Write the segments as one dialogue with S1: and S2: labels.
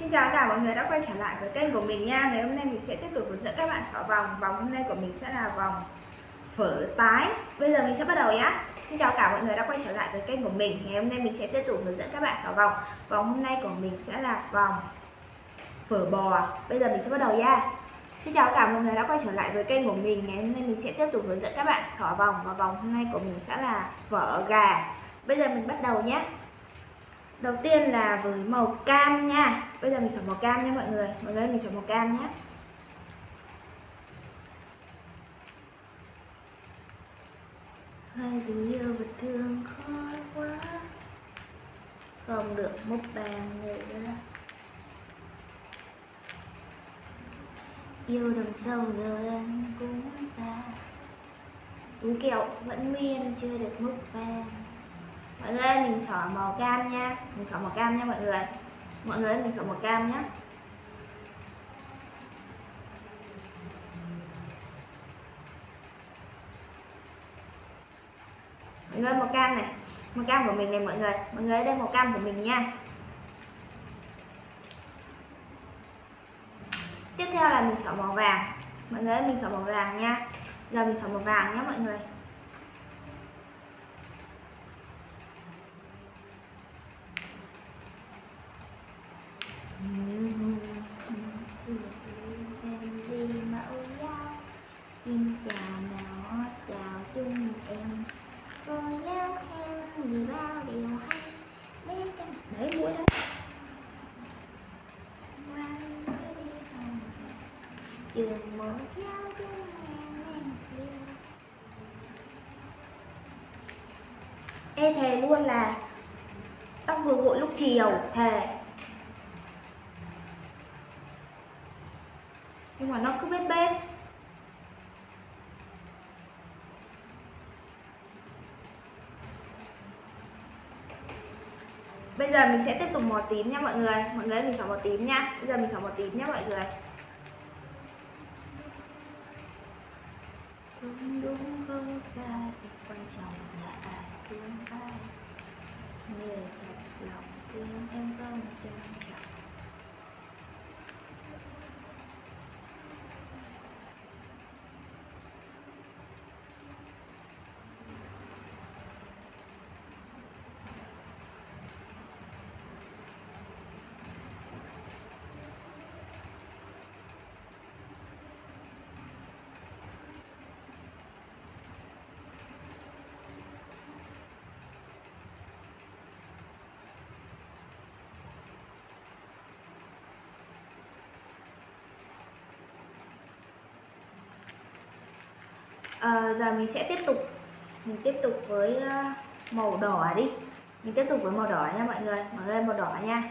S1: Xin chào tất cả mọi người đã quay trở lại với kênh của mình nha. Ngày hôm nay mình sẽ tiếp tục hướng dẫn các bạn xỏ vòng. Vòng hôm nay của mình sẽ là vòng phở tái. Bây giờ mình sẽ bắt đầu nhé. Xin chào cả mọi người đã quay trở lại với kênh của mình. Ngày hôm nay mình sẽ tiếp tục hướng dẫn các bạn xỏ vòng. Vòng hôm nay của mình sẽ là vòng phở bò. Bây giờ mình sẽ bắt đầu nha. Xin chào cả mọi người đã quay trở lại với kênh của mình. Ngày hôm nay mình sẽ tiếp tục hướng dẫn các bạn xỏ vòng, và vòng hôm nay của mình sẽ là phở gà. Bây giờ mình bắt đầu nhé. Đầu tiên là với màu cam nha. Bây giờ mình xỏ màu cam nha mọi người. Mọi người mình xỏ màu cam nhé. Hai tình yêu vật thương khó quá, không được múc bàn nữa. Yêu đầm sâu rồi anh cũng xa, túi kẹo vẫn nguyên chưa được múc bàn. Mọi người ơi, mình xỏ màu cam nha. Mình xỏ màu cam nha mọi người. Mọi người ơi, mình xỏ màu cam nhé. Mọi người màu cam này. Màu cam của mình này mọi người. Mọi người ơi, đây màu cam của mình nha. Tiếp theo là mình xỏ màu vàng. Mọi người ơi, mình xỏ màu vàng nha. Giờ mình xỏ màu vàng nhé mọi người. Chim chào nào hót chào chung em, cô giáo khen gì bao điều hay, bé chân để mũi đó. Trường một giáo chung em ê thề luôn là tóc vừa gội lúc chiều, thề. Nhưng mà nó cứ bết bết. Bây giờ mình sẽ tiếp tục màu tím nha mọi người. Mọi người mình xỏ màu tím nha. Bây giờ mình xỏ màu tím nha mọi người. Không đúng không sai, quan trọng là ai thương ai. Nếu thật lòng thương em không trân trọng. Giờ mình sẽ tiếp tục với màu đỏ đi. Mình tiếp tục với màu đỏ nha mọi người. Mọi người màu đỏ nha.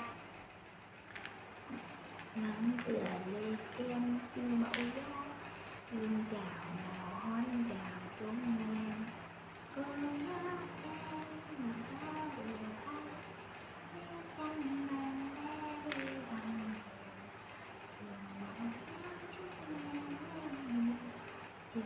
S1: Nắng tựa lê kem tim mẫu gió, chim chào nào hót chào chúng em, cô nhớ em mà có điều hay, biết anh mang em đi bằng chiều mộng nhớ chúng em chiều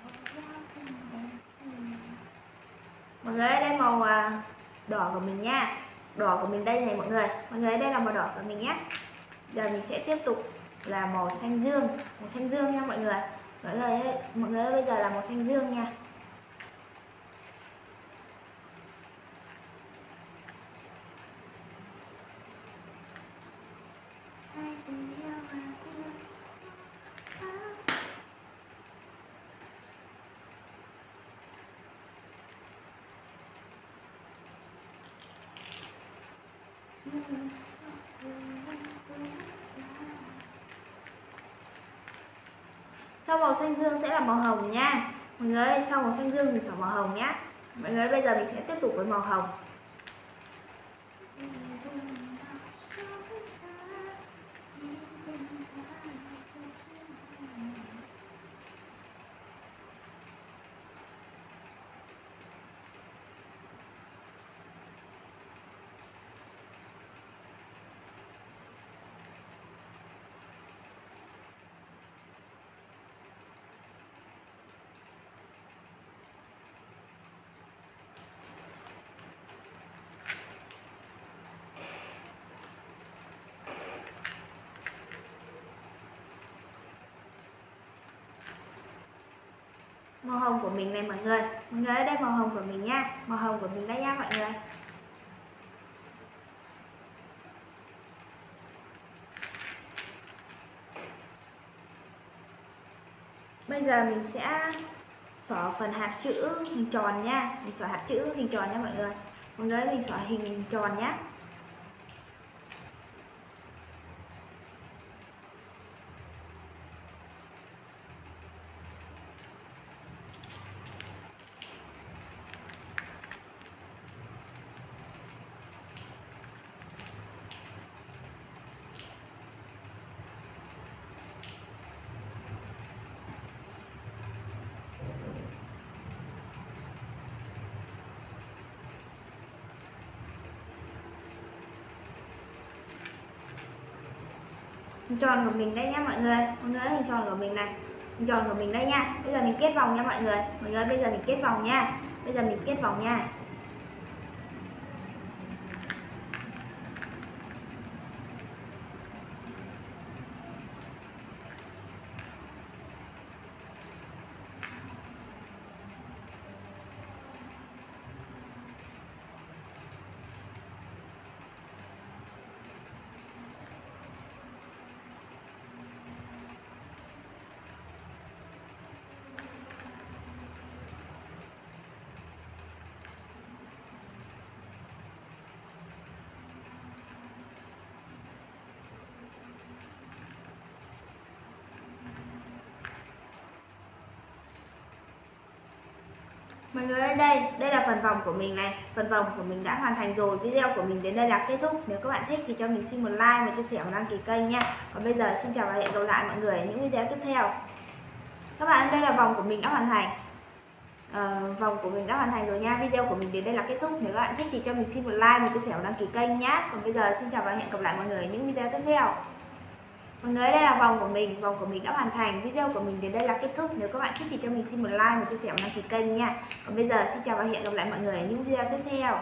S1: mọi người ơi, đây màu đỏ của mình nha. Đỏ của mình đây này mọi người. Mọi người ơi, đây là màu đỏ của mình nhé. Giờ mình sẽ tiếp tục là màu xanh dương. Màu xanh dương nha mọi người. Mọi người ơi, bây giờ là màu xanh dương nha. Sau màu xanh dương sẽ là màu hồng nha. Mọi người ơi, sau màu xanh dương mình xỏ màu hồng nhá. Mọi người ơi, bây giờ mình sẽ tiếp tục với màu hồng. Màu hồng của mình này mọi người. Mọi người ở đây màu hồng của mình nha. Màu hồng của mình đây nha mọi người. Bây giờ mình sẽ xỏ phần hạt chữ hình tròn nha. Mình xỏ hạt chữ hình tròn nha mọi người. Mọi người mình xỏ hình tròn nhé. Hình tròn của mình đây nha mọi người. Mọi người hình tròn của mình này. Hình tròn của mình đây nha. Bây giờ mình kết vòng nha mọi người. Mọi người bây giờ mình kết vòng nha. Bây giờ mình kết vòng nha. Mọi người ơi, đây là phần vòng của mình này. Phần vòng của mình đã hoàn thành rồi. Video của mình đến đây là kết thúc. Nếu các bạn thích thì cho mình xin một like và chia sẻ và đăng ký kênh nha. Còn bây giờ xin chào và hẹn gặp lại mọi người ở những video tiếp theo. Các bạn, đây là vòng của mình đã hoàn thành. Vòng của mình đã hoàn thành rồi nha. Video của mình đến đây là kết thúc. Nếu các bạn thích thì cho mình xin một like và chia sẻ và đăng ký kênh nhé. Còn bây giờ xin chào và hẹn gặp lại mọi người ở những video tiếp theo. Mọi người, đây là vòng của mình đã hoàn thành. Video của mình đến đây là kết thúc. Nếu các bạn thích thì cho mình xin một like, một chia sẻ và đăng ký kênh nha. Còn bây giờ xin chào và hẹn gặp lại mọi người ở những video tiếp theo.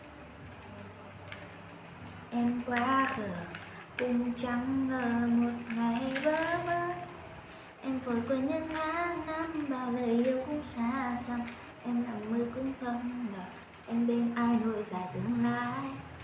S1: Em quá khờ, cũng chẳng ngờ một ngày vỡ mất. Em vội quên những tháng năm bao lời yêu cũng xa xăm. Em nằm mơ cũng không ngờ em bên ai nỗi dài tương lai.